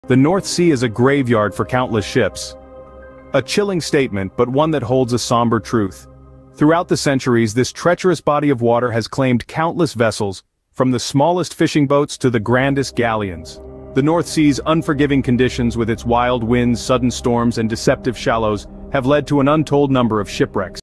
The North Sea is a graveyard for countless ships. A chilling statement, but one that holds a somber truth. Throughout the centuries, this treacherous body of water has claimed countless vessels, from the smallest fishing boats to the grandest galleons. The North Sea's unforgiving conditions, with its wild winds, sudden storms, and deceptive shallows, have led to an untold number of shipwrecks.